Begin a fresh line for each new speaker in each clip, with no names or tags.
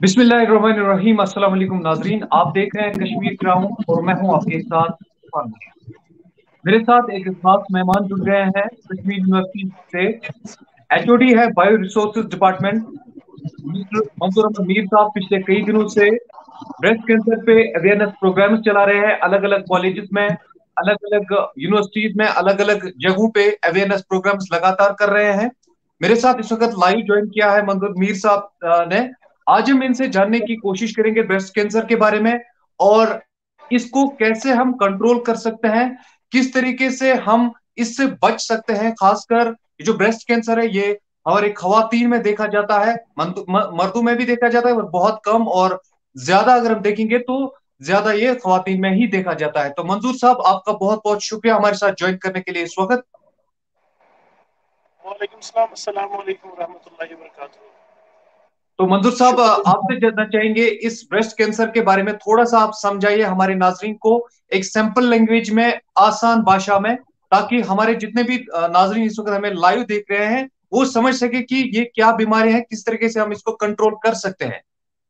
बिस्मिल्लाहिर्रहमानिर्रहीम। अस्सलाम वालेकुम नाजरीन, आप देख रहे हैं कश्मीर ग्राउंड और मैं हूं आपके साथ तूफान भैया। मेरे साथ एक खास मेहमान जुड़ गए हैं कश्मीर यूनिवर्सिटी से। एचओडी है bio resources department, mister Manzoor Ahmad Mir साहब। पिछले कई दिनों से ब्रेस्ट कैंसर पे अवेयरनेस प्रोग्राम्स चला रहे हैं अलग अलग कॉलेजेस में, अलग अलग यूनिवर्सिटीज में, अलग अलग जगहों पे अवेयरनेस प्रोग्राम्स लगातार कर रहे हैं। मेरे साथ इस वक्त लाइव ज्वाइन किया है मंजूर मीर साहब ने। आज हम इनसे जानने की कोशिश करेंगे ब्रेस्ट कैंसर के बारे में, और इसको कैसे हम कंट्रोल कर सकते हैं, किस तरीके से हम इससे बच सकते हैं। खासकर ये जो ब्रेस्ट कैंसर है ये हमारे खवातीन में देखा जाता है, मर्दों में भी देखा जाता है पर बहुत कम, और ज्यादा अगर हम देखेंगे तो ज्यादा ये खवातीन में ही देखा जाता है। तो मंजूर साहब, आपका बहुत बहुत शुक्रिया हमारे साथ ज्वाइन करने के लिए इस वक्त।
वालेकुम सलाम, अस्सलाम वालेकुम रहमतुल्लाहि व बरकातहू।
तो मंजूर साहब,
शुक्रिया।
आपसे जानना चाहेंगे इस ब्रेस्ट कैंसर के बारे में, थोड़ा सा आप समझाइए हमारे नाजरीन को एक सिंपल लैंग्वेज में, आसान भाषा में, ताकि हमारे जितने भी नाजरीन इस वक्त हमें लाइव देख रहे हैं वो समझ सके कि ये क्या बीमारी है, किस तरीके से हम इसको कंट्रोल कर सकते हैं।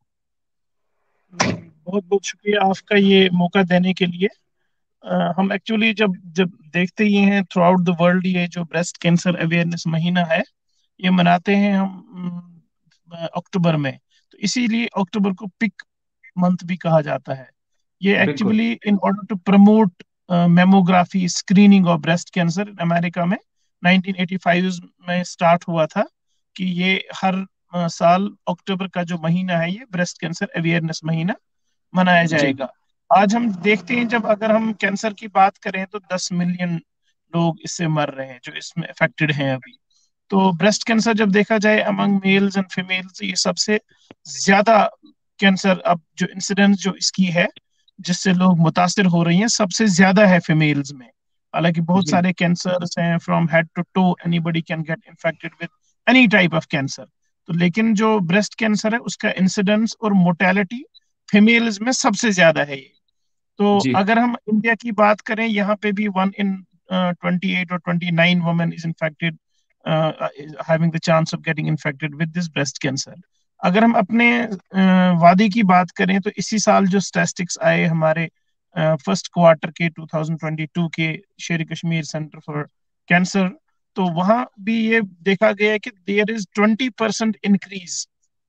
बहुत बहुत शुक्रिया आपका ये मौका देने के लिए। हम एक्चुअली जब जब देखते ही हैं थ्रू आउट द वर्ल्ड, ये जो ब्रेस्ट कैंसर अवेयरनेस महीना है ये मनाते हैं हम अक्टूबर में। तो इसीलिए अक्टूबर को पिक मंथ भी कहा जाता है। ये
बिल्कुल।
Actually in order to promote mammography screening of breast cancer America में 1985 में स्टार्ट हुआ था कि ये हर साल अक्टूबर का जो महीना है ये ब्रेस्ट कैंसर अवेयरनेस महीना मनाया
जी।
जाएगा। आज हम देखते हैं, जब अगर हम कैंसर की बात करें तो 10 मिलियन लोग इससे मर रहे हैं जो इसमें अफेक्टेड हैं अभी। तो ब्रेस्ट कैंसर जब देखा जाए अमंग मेल्स एंड फीमेल्स, ये सबसे ज्यादा कैंसर अब जो इंसिडेंस जो इसकी है जिससे लोग मुतासिर हो रही हैं सबसे ज्यादा है फीमेल्स में। हालांकि बहुत
जी।
सारे कैंसर्स हैं, from head to toe anybody can get infected with any type of cancer. तो लेकिन जो ब्रेस्ट कैंसर है उसका इंसिडेंस और मोर्टेलिटी फीमेल्स में सबसे ज्यादा है ये। तो
जी।
अगर हम इंडिया की बात करें, यहाँ पे भी 1 in 28 और 29 women is infected, having the chance of getting infected with this breast cancer. अगर हम अपने वादी की बात करें तो इसी साल जो स्टैटिस्टिक्स आए हमारे फर्स्ट क्वार्टर के 2022 के शेर कश्मीर सेंटर फॉर कैंसर, तो वहां भी ये देखा गया है कि देयर इज 20% इंक्रीज,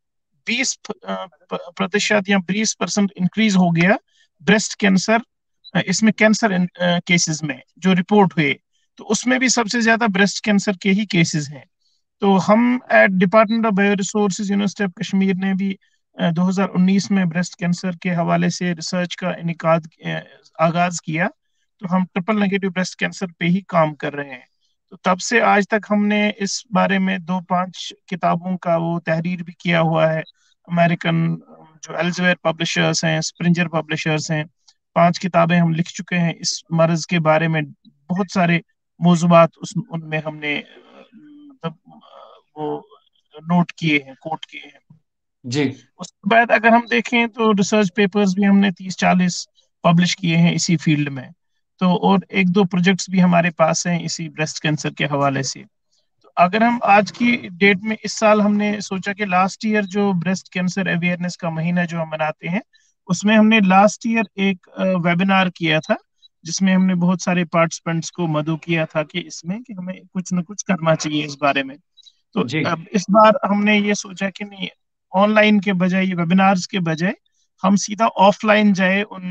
20% या 20% इंक्रीज हो गया ब्रेस्ट कैंसर। इसमें कैंसर केसेस में जो रिपोर्ट हुए तो उसमें भी सबसे ज्यादा ब्रेस्ट कैंसर के ही केसेस हैं। तो हम at department of bio resources university of Kashmir ने भी 2019 में ब्रेस्ट कैंसर के हवाले से रिसर्च का इनिकाद आगाज किया। तो हम ट्रिपल नेगेटिव ब्रेस्ट कैंसर पे ही काम कर रहे हैं। तो तब से आज तक हमने इस बारे में 2-5 किताबों का वो तहरीर भी किया हुआ है। अमेरिकन जो एल्सेवियर पब्लिशर्स हैं, स्प्रिंजर पब्लिशर्स हैं, 5 किताबें हम लिख चुके हैं इस मर्ज के बारे में। बहुत सारे मौजूबात उस उनमें हमने मतलब वो नोट किए हैं, कोट किए हैं।
जी।
उसके बाद अगर हम देखें तो रिसर्च पेपर्स भी हमने 30-40 पब्लिश किए हैं इसी फील्ड में। तो और 1-2 प्रोजेक्ट्स भी हमारे पास हैं इसी ब्रेस्ट कैंसर के हवाले से। तो अगर हम आज की डेट में, इस साल हमने सोचा कि लास्ट ईयर जो ब्रेस्ट कैंसर अवेयरनेस का महीना जो हम मनाते हैं उसमें हमने लास्ट ईयर एक वेबिनार किया था जिसमें हमने बहुत सारे पार्टिसिपेंट्स को मदऊ किया था कि इसमें कि हमें कुछ न कुछ करना चाहिए इस बारे में। तो
जी।
अब इस बार हमने ये सोचा कि नहीं, ऑनलाइन के बजाय, ये वेबिनार्स के बजाय हम सीधा ऑफलाइन जाए उन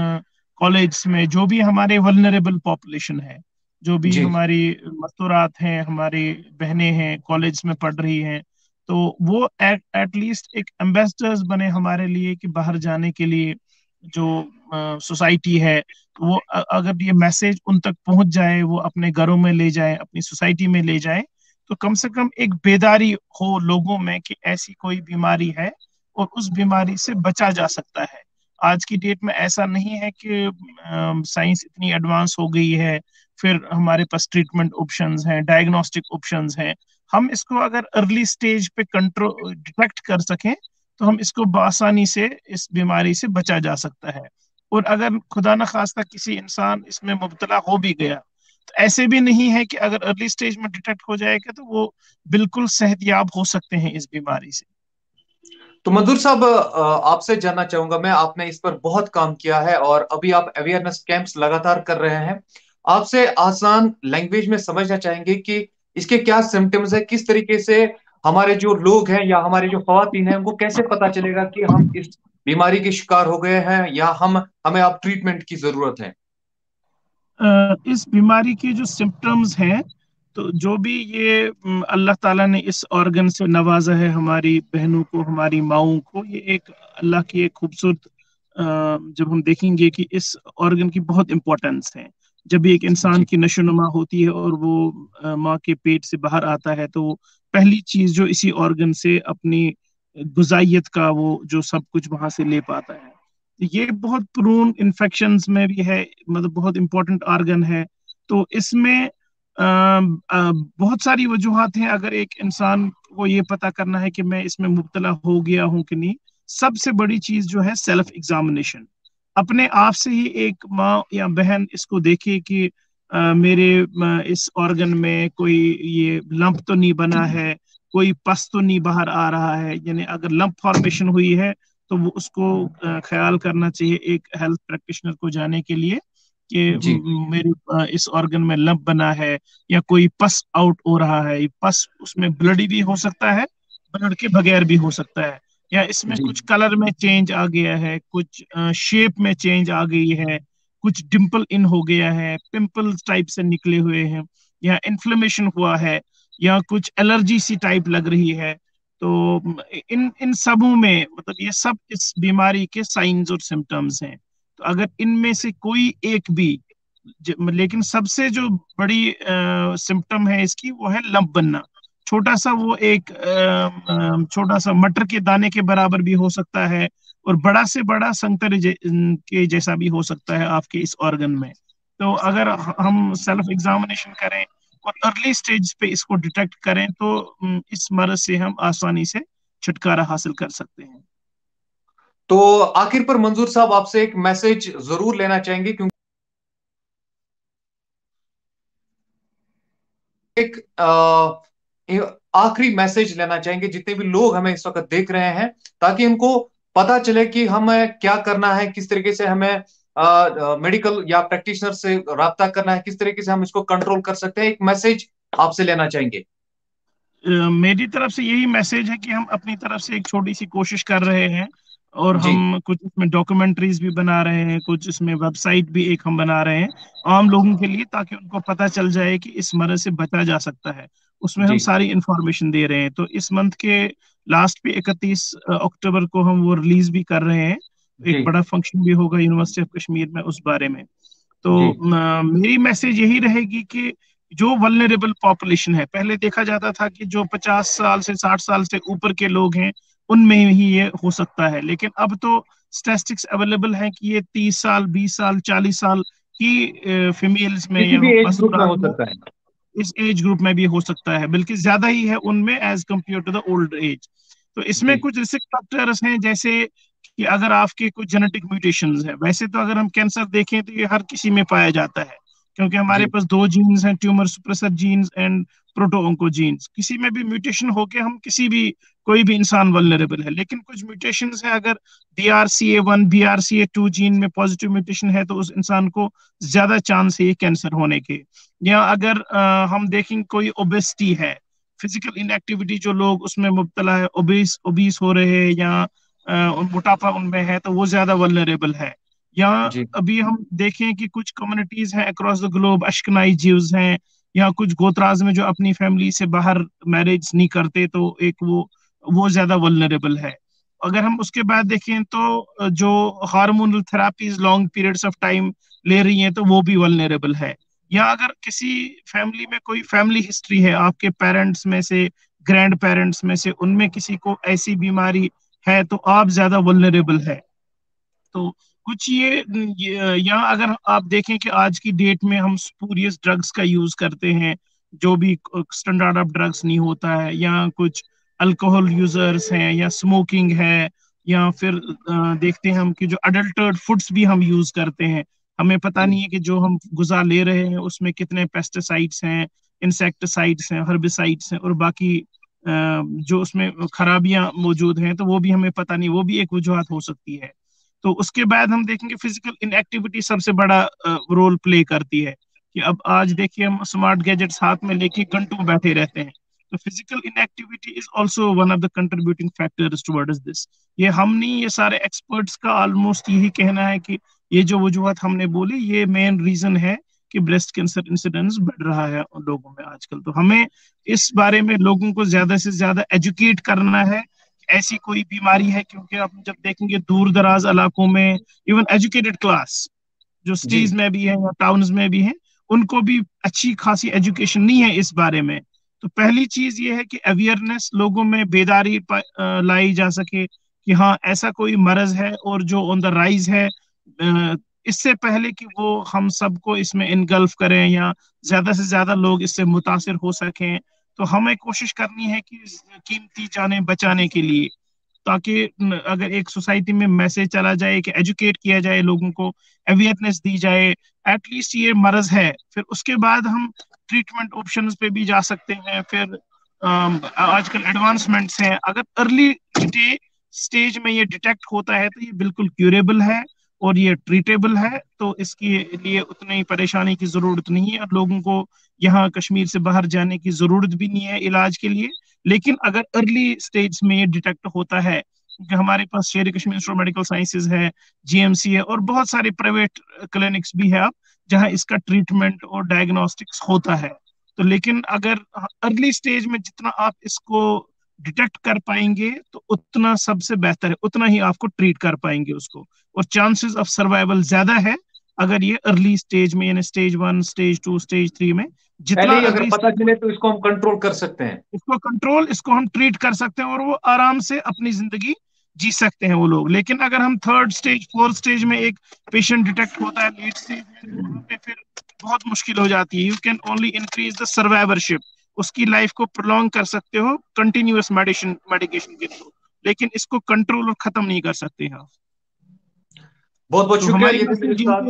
कॉलेज में जो भी हमारे वल्नरेबल पॉपुलेशन है, जो भी
जी।
हमारी मस्तूरात हैं, हमारी बहनें हैं कॉलेज में पढ़ रही हैं। तो वो एटलीस्ट एक एम्बेसडर्स बने हमारे लिए कि बाहर जाने के लिए जो सोसाइटी है, तो वो अगर ये मैसेज उन तक पहुंच जाए, वो अपने घरों में ले जाए, अपनी सोसाइटी में ले जाए, तो कम से कम एक बेदारी हो लोगों में कि ऐसी कोई बीमारी है और उस बीमारी से बचा जा सकता है। आज की डेट में ऐसा नहीं है कि साइंस इतनी एडवांस हो गई है, फिर हमारे पास ट्रीटमेंट ऑप्शंस हैं, डायग्नोस्टिक ऑप्शंस हैं। हम इसको अगर अर्ली स्टेज पे कंट्रोल डिटेक्ट कर सकें तो हम इसको बआसानी से इस बीमारी से बचा जा सकता है। और अगर खुदा न खास्ता किसी इंसान इसमें मुब्तला हो भी गया तो ऐसे भी नहीं है कि अगर अर्ली स्टेज में डिटेक्ट हो जाएगा तो वो बिल्कुल सेहतयाब हो सकते हैं इस बीमारी से।
तो मंजूर साहब, आपसे जानना चाहूंगा मैं, आपने इस पर बहुत काम किया है और अभी आप अवेयरनेस कैंप्स लगातार कर रहे हैं। आपसे आसान लैंग्वेज में समझना चाहेंगे कि इसके क्या सिम्टम्स है, किस तरीके से हमारे जो लोग हैं या हमारे जो खवातीन हैं उनको कैसे पता चलेगा कि हम इस बीमारी के शिकार हो गए हैं या हम हमें अब ट्रीटमेंट की जरूरत है।
इस बीमारी के जो सिम्टम्स हैं, तो जो भी ये अल्लाह ताला ने इस ऑर्गन से नवाजा है हमारी बहनों को, हमारी माओं को, ये एक अल्लाह की एक खूबसूरत जब हम देखेंगे कि इस ऑर्गन की बहुत इंपॉर्टेंस है। जब भी एक इंसान
जी
की नशोनुमा होती है और वो माँ के पेट से बाहर आता है, तो पहली चीज जो इसी ऑर्गन से अपनी गुजाइयत का वो जो सब कुछ वहां से ले पाता है। ये बहुत प्रून इन्फेक्शंस में भी है, मतलब बहुत इंपॉर्टेंट ऑर्गन है। तो इसमें बहुत सारी वजूहात हैं। अगर एक इंसान को ये पता करना है कि मैं इसमें मुब्तला हो गया हूं कि नहीं, सबसे बड़ी चीज जो है सेल्फ एग्जामिनेशन। अपने आप से ही एक माँ या बहन इसको देखे कि मेरे इस ऑर्गन में कोई ये लंप तो नहीं बना है, कोई पस तो नहीं बाहर आ रहा है। यानी अगर लंप फॉर्मेशन हुई है तो वो उसको ख्याल करना चाहिए एक हेल्थ प्रैक्टिशनर को जाने के लिए कि
जी
मेरे इस ऑर्गन में लंप बना है या कोई पस आउट हो रहा है। ये पस उसमें ब्लडी भी हो सकता है, ब्लड के बगैर भी हो सकता है, या इसमें
जी
कुछ कलर में चेंज आ गया है, कुछ शेप में चेंज आ गई है, कुछ डिम्पल इन हो गया है, पिंपल्स टाइप से निकले हुए हैं, या इन्फ्लेमेशन हुआ है, या कुछ एलर्जी सी टाइप लग रही है। तो इन इन सबों में, मतलब ये सब इस बीमारी के साइंस और सिम्टम्स हैं। तो अगर इनमें से कोई एक भी लेकिन सबसे जो बड़ी सिम्टम है इसकी, वो है लंप बनना। छोटा सा वो एक छोटा सा मटर के दाने के बराबर भी हो सकता है, और बड़ा से बड़ा संतरे के जैसा भी हो सकता है आपके इस ऑर्गन में। तो अगर हम सेल्फ एग्जामिनेशन करें और अर्ली स्टेज पे इसको डिटेक्ट करें, तो इस मर्ज से हम आसानी से छुटकारा हासिल कर सकते हैं।
तो आखिर पर मंजूर साहब, आपसे एक मैसेज जरूर लेना चाहेंगे, क्योंकि एक आखिरी मैसेज लेना चाहेंगे जितने भी लोग हमें इस वक्त देख रहे हैं, ताकि इनको पता चले कि हमें क्या करना है, किस तरीके से हमें मेडिकल या प्रैक्टिशनर से राब्ता करना है, किस तरीके से हम इसको कंट्रोल कर सकते हैं। एक मैसेज आपसे लेना चाहेंगे।
मेरी तरफ से यही मैसेज है कि हम अपनी तरफ से एक छोटी सी कोशिश कर रहे हैं, और
जी
हम कुछ इसमें डॉक्यूमेंट्रीज भी बना रहे हैं, कुछ इसमें वेबसाइट भी एक हम बना रहे हैं आम लोगों के लिए, ताकि उनको पता चल जाए कि इस मर्ज से बचा जा सकता है। उसमें हम
जी
सारी इंफॉर्मेशन दे रहे हैं। तो इस मंथ के लास्ट पे 31 अक्टूबर को हम वो रिलीज भी कर रहे हैं। एक
जी
बड़ा फंक्शन भी होगा यूनिवर्सिटी ऑफ कश्मीर में उस बारे में। तो
जी
मेरी मैसेज यही रहेगी कि जो वल्नरेबल पॉपुलेशन है, पहले देखा जाता था कि जो 50 साल से 60 साल से ऊपर के लोग हैं उनमें ही ये हो सकता है, लेकिन अब तो स्टैटिस्टिक्स अवेलेबल है कि ये 30 साल, 20 साल, 40 साल की फीमेल्स में
किसी
या
भी एज ग्रुप में
मस्तूरात
हो
में,
सकता है।
इस एज ग्रुप में भी हो सकता है, बल्कि ज्यादा ही है उनमें as compare to the old age. तो इसमें
जी
कुछ रिस्क फैक्टर्स हैं, जैसे कि अगर आपके कुछ जेनेटिक म्यूटेशंस हैं। वैसे तो अगर हम कैंसर देखें तो ये हर किसी में पाया जाता है, क्योंकि हमारे
जी
पास दो जीन्स हैं, tumour suppressor genes and proto oncogenes. किसी में भी म्यूटेशन होके हम किसी भी कोई भी इंसान वल्नरेबल है। लेकिन कुछ म्यूटेशंस है, अगर BRCA1 BRCA2 जीन में पॉजिटिव म्यूटेशन है, तो उस इंसान को ज्यादा चांस है ये कैंसर होने के। या अगर हम देखें कोई ओबेसिटी है, फिजिकल इनएक्टिविटी, जो लोग उसमें मुब्तला है, ओबीस ओबीस हो रहे हैं, या मोटापा उनमें है, तो वो ज्यादा वल्नरेबल है। या
जी
अभी हम देखें कि कुछ कम्युनिटीज हैं across the globe, Ashkenazi Jews हैं, या कुछ गोत्राज में जो अपनी फैमिली से बाहर मैरिज नहीं करते, तो एक वो ज्यादा वल्नरेबल है। अगर हम उसके बाद देखें तो जो hormonal therapies long periods of time ले रही हैं, तो वो भी वल्नरेबल है। या अगर किसी फैमिली में कोई फैमिली हिस्ट्री है, आपके पेरेंट्स में से, ग्रैंड पेरेंट्स में से, उनमें किसी को ऐसी बीमारी है, तो आप ज्यादा वल्नरेबल है। तो कुछ या अगर आप देखें कि आज की डेट में हम स्पूरियस ड्रग्स का यूज करते हैं, जो भी स्टैंडर्ड ऑफ ड्रग्स नहीं होता है, या कुछ अल्कोहल यूजर्स हैं, या स्मोकिंग है, या फिर देखते हैं हम कि जो अडल्टर्ड फूड्स भी हम यूज करते हैं। हमें पता
जी
नहीं है कि जो हम गुज़ा ले रहे हैं उसमें कितने पेस्टिसाइड्स हैं, इंसेक्टिसाइड्स हैं, हर्बिसाइड्स हैं, और बाकी जो उसमें खराबियां मौजूद हैं, तो वो भी हमें पता नहीं, वो भी एक वजूहत हो सकती है। तो उसके बाद हम देखेंगे फिजिकल इनएक्टिविटी सबसे बड़ा रोल प्ले करती है, कि अब आज देखिए हम स्मार्ट गैजेट्स हाथ में लेके घंटों बैठे रहते हैं। तो physical inactivity is also one of the contributing factors towards this. ये हम नहीं, ये सारे एक्सपर्ट्स का ऑलमोस्ट यही कहना है कि ये जो वजूहत हमने बोली, ये मेन रीजन है कि ब्रेस्ट कैंसर इंसिडेंस बढ़ रहा है उन लोगों में आजकल। तो हमें इस बारे में लोगों को ज्यादा से ज्यादा एजुकेट करना है, ऐसी कोई बीमारी है, क्योंकि आप जब देखेंगे दूर दराज इलाकों में इवन एजुकेटेड क्लास जो
जी
सिटीज में भी है या टाउन्स में भी है, उनको भी अच्छी खासी एजुकेशन नहीं है इस बारे में। तो पहली चीज ये है कि अवेयरनेस, लोगों में बेदारी लाई जा सके कि हाँ ऐसा कोई मर्ज है और जो ऑन द राइज है, इससे पहले कि वो हम सबको इसमें इनगल्फ करें या ज्यादा से ज्यादा लोग इससे मुतासिर हो सकें। तो हमें कोशिश करनी है कि कीमती जाने बचाने के लिए, ताकि अगर एक सोसाइटी में मैसेज चला जाए कि एजुकेट किया जाए लोगों को, अवेयरनेस दी जाए एटलीस्ट ये मर्ज है, फिर उसके बाद हम ट्रीटमेंट ऑप्शंस पे भी जा सकते हैं। फिर आजकल एडवांसमेंट्स हैं, अगर अर्ली स्टेज में ये डिटेक्ट होता है तो ये बिल्कुल क्यूरेबल है और ये ट्रीटेबल है। तो इसके लिए उतनी परेशानी की जरूरत नहीं है और लोगों को यहाँ कश्मीर से बाहर जाने की जरूरत भी नहीं है इलाज के लिए। लेकिन अगर अर्ली स्टेज में ये डिटेक्ट होता है, क्योंकि हमारे पास Sher Kashmir institute of medical sciences है, जीएमसी है और बहुत सारे प्राइवेट क्लिनिक्स भी है अब, जहाँ इसका ट्रीटमेंट और डायग्नोस्टिक्स होता है। तो लेकिन अगर अर्ली स्टेज में जितना आप इसको डिटेक्ट कर पाएंगे तो उतना सबसे बेहतर है, उतना ही आपको ट्रीट कर पाएंगे उसको, और चांसेस ऑफ सर्वाइवल ज्यादा है अगर ये अर्ली स्टेज में, यानी स्टेज 1, स्टेज 2, स्टेज 3 में जितना
पहले ही अगर
अर्ली
पता चले तो इसको हम कंट्रोल कर सकते हैं।
इसको हम ट्रीट कर सकते हैं और वो आराम से अपनी जिंदगी जी सकते हैं वो लोग। लेकिन अगर हम 3rd स्टेज 4th स्टेज में एक पेशेंट डिटेक्ट होता है लेट स्टेज में, तो वहां पे फिर बहुत मुश्किल हो जाती है। You can only increase the survivorship, उसकी लाइफ को प्रोलॉन्ग कर सकते हो कंटिन्यूअस मेडिकेशन के थ्रू, लेकिन इसको कंट्रोल और खत्म नहीं कर सकते हैं।
बहुत बहुत
तो
शुक्रिया
हमारी
ये थे मेरे
मैसेज ये
साथ
है,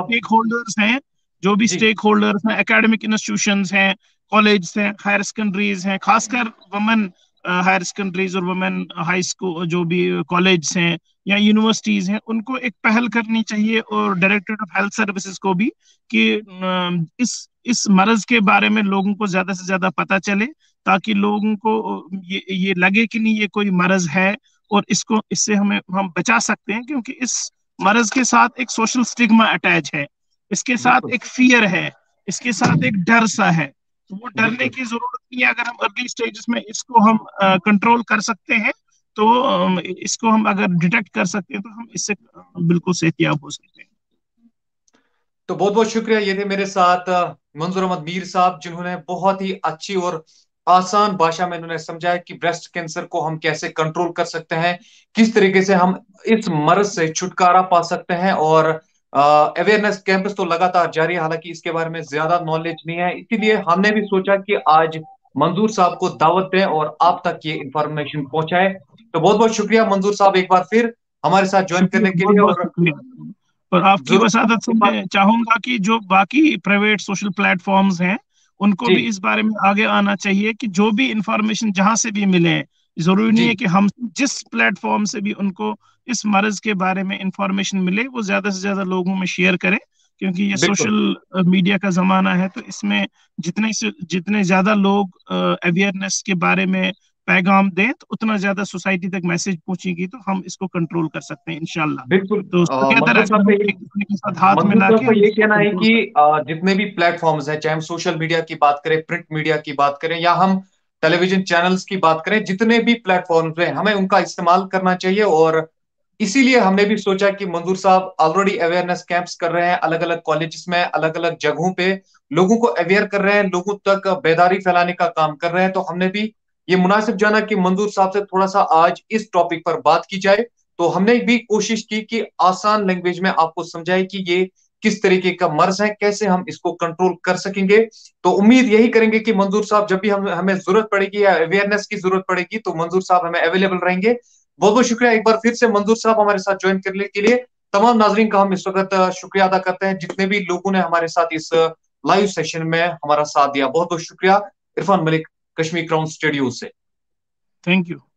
जो भी
जी
स्टेक होल्डर्स हैं, एकेडमिक इंस्टीट्यूशंस हैं, कॉलेज हैं, हायर सेकेंडरीज हैं, खासकर वुमेन हायर सेकेंडरीज और वुमेन हाई स्कूल जो भी कॉलेज हैं या यूनिवर्सिटीज हैं, उनको एक पहल करनी चाहिए, और डायरेक्टरेट ऑफ हेल्थ सर्विसेज को भी, कि इस मर्ज के बारे में लोगों को ज्यादा से ज्यादा पता चले, ताकि लोगों को ये लगे कि नहीं ये कोई मर्ज है और इससे हम बचा सकते हैं। क्योंकि इस मर्ज के साथ एक सोशल स्टिग्मा अटैच है, इसके साथ
बिल्कुल
एक फियर है, इसके साथ एक डर सा है। तो वो डरने
बिल्कुल।
की जरूरत नहीं है, अगर हम अर्ली स्टेजेस में इसको हम कंट्रोल कर सकते हैं, तो इसको हम अगर डिटेक्ट कर सकते हैं तो हम इससे बिल्कुल सेहतियाब हो सकते हैं।
तो बहुत बहुत शुक्रिया ये थे मेरे साथ मंजूर अहमद मीर साहब, जिन्होंने बहुत ही अच्छी और आसान भाषा में उन्होंने समझाया कि ब्रेस्ट कैंसर को हम कैसे कंट्रोल कर सकते हैं, किस तरीके से हम इस मर्ज से छुटकारा पा सकते हैं। और अवेयरनेस कैंपस तो लगातार जारी है, हालांकि इसके बारे में ज्यादा नॉलेज नहीं है, इसीलिए हमने भी सोचा कि आज मंजूर साहब को दावत दें और आप तक ये इंफॉर्मेशन पहुंचाए। तो बहुत बहुत शुक्रिया मंजूर साहब एक बार फिर हमारे साथ ज्वाइन
शुक्रिया,
करने के
बहुत
लिए।
बहुत
और
शुक्रिया। और आपकी
जरूर
वसादत से
आपके पास
मैं चाहूंगा कि जो बाकी प्राइवेट सोशल प्लेटफॉर्म्स हैं, उनको
जी
भी इस बारे में आगे आना चाहिए, कि जो भी इंफॉर्मेशन जहां से भी मिले, जरूरी नहीं है
जी
कि हम जिस प्लेटफॉर्म से भी उनको इस मर्ज के बारे में इंफॉर्मेशन मिले, वो ज्यादा से ज्यादा लोगों में शेयर करें। क्योंकि ये
बिल्कुल
सोशल मीडिया का जमाना है, तो इसमें जितने ज्यादा लोग अवेयरनेस के बारे में पैगाम दें, तो उतना ज्यादा सोसाइटी तक मैसेज पहुंचेगी, तो हम इसको कंट्रोल कर सकते हैं इंशाल्लाह।
बिल्कुल।
तो टुगेदर
मंजूर साहब
अगर
का
हम
ये
एक दूसरे के साथ हाथ
मंजूर
मिला
साहब
के
का
हम
ये
इसको
कहना है
कंट्रोल
कि
कर।
जितने भी प्लेटफॉर्म्स हैं, चाहे हम सोशल मीडिया की बात करें, प्रिंट मीडिया की बात करें, या हम टेलीविजन चैनल्स की बात करें, जितने भी प्लेटफॉर्म्स हैं हमें उनका इस्तेमाल करना चाहिए। और इसीलिए हमने भी सोचा कि मंजूर साहब ऑलरेडी अवेयरनेस कैंप्स कर रहे हैं, अलग अलग कॉलेजेस में, अलग अलग जगहों पे लोगों को अवेयर कर रहे हैं, लोगों तक बेदारी फैलाने का काम कर रहे हैं। तो हमने भी ये मुनासिब जाना कि मंजूर साहब से थोड़ा सा आज इस टॉपिक पर बात की जाए। तो हमने भी कोशिश की कि आसान लैंग्वेज में आपको समझाए कि ये किस तरीके का मर्ज है, कैसे हम इसको कंट्रोल कर सकेंगे। तो उम्मीद यही करेंगे कि मंजूर साहब जब भी हमें जरूरत पड़ेगी या अवेयरनेस की जरूरत पड़ेगी तो मंजूर साहब हमें अवेलेबल रहेंगे। बहुत बहुत शुक्रिया एक बार फिर से मंजूर साहब हमारे साथ ज्वाइन करने के लिए। तमाम नाजरीन का हम इस वक्त शुक्रिया अदा करते हैं, जितने भी लोगों ने हमारे साथ इस लाइव सेशन में हमारा साथ दिया। बहुत बहुत शुक्रिया। इरफान मलिक, कश्मीर क्राउन स्टूडियो से।
Thank you.